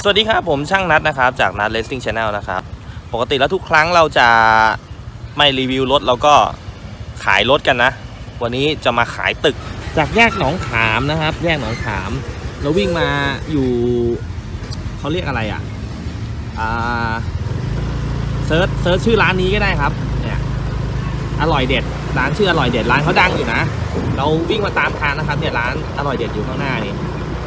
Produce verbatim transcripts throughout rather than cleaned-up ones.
วัสดีครับผมช่างนัดนะครับจากนัด Racing Channel นะครับปกติแล้วทุกครั้งเราจะไม่รีวิวรถเราก็ขายรถกันนะวันนี้จะมาขายตึกจากแยกหนองขามนะครับแยกหนองขามเราวิ่งมาอยู่เขาเรียกอะไรอ่ะอ่าเซิร์ชเซิร์ชชื่อร้านนี้ก็ได้ครับเนี่ยอร่อยเด็ดร้านชื่ออร่อยเด็ดร้านเขาดังอยู่นะเราวิ่งมาตามทางนะครับเนี่ยร้านอร่อยเด็ดอยู่ข้างหน้านี่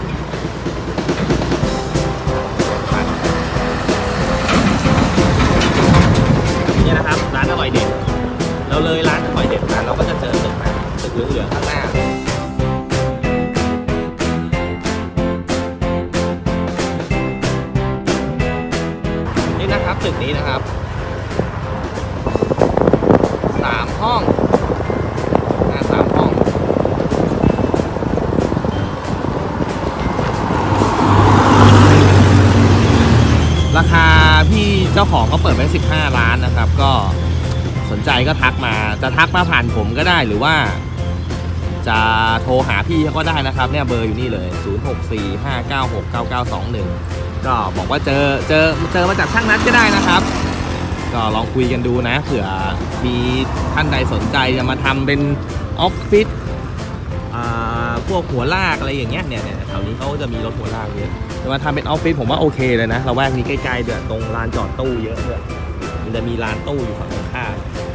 นี่นะครับร้านอร่อยเด็ดเราเลยร้านอร่อยเด็ดมาเราก็จะเจอตึกมาตึกเหลืองๆข้างหน้านี่นะครับตึกนี้นะครับสามห้องหน้าสามห้องราคาพี่เจ้าของเขาเปิดไว้สิบห้าล้านนะครับก็สนใจก็ทักมาจะทักมาผ่านผมก็ได้หรือว่าจะโทรหาพี่เขาก็ได้นะครับเนี่ยเบอร์อยู่นี่เลยศูนย์ หก สี่ ห้า เก้า หก เก้า เก้า สอง หนึ่งก็บอกว่าเจอเจอเจอมาจากช่างนัดก็ได้นะครับก็ลองคุยกันดูนะเผื่อมีท่านใดสนใจจะมาทำเป็นออฟฟิศพวกหัวลากอะไรอย่างเงี้ยเนี่ยแถวนี้เขาจะมีรถหัวลากเยอะจะมาทำเป็นออฟฟิศผมว่าโอเคเลยนะเราแวกนี้ใกล้ๆเดือดตรงลานจอดตู้เยอะด้วยมันจะมีลานตู้อยู่ฝั่งตรงข้าม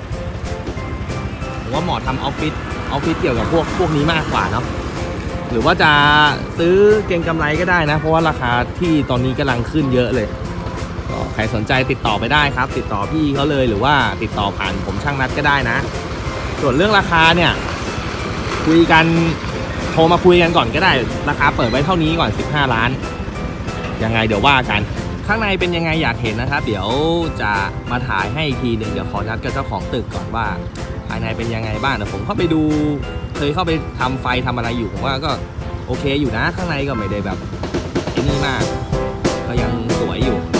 ผมว่าเหมาะทำออฟฟิศออฟฟิศเกี่ยวกับพวกพวกนี้มากกว่าเนาะหรือว่าจะซื้อเก็งกำไรก็ได้นะเพราะว่าราคาที่ตอนนี้กำลังขึ้นเยอะเลยก็ใครสนใจติดต่อไปได้ครับติดต่อพี่เขาเลยหรือว่าติดต่อผ่านผมช่างนัดก็ได้นะส่วนเรื่องราคาเนี่ยคุยกันโทรมาคุยกันก่อนก็ได้ราคาเปิดไว้เท่านี้ก่อนสิบห้าล้านยังไงเดี๋ยวว่ากันข้างในเป็นยังไงอยากเห็นนะครับเดี๋ยวจะมาถ่ายให้อีกทีหนึ่งเดี๋ยวขอนัดกับเจ้าของตึกก่อนว่าภายในเป็นยังไงบ้างเดี๋ยวผมเข้าไปดูเคยเข้าไปทำไฟทำอะไรอยู่ผมว่าก็โอเคอยู่นะข้างในก็ไม่ได้แบบไอ้นี่มากก็ยังสวยอยู่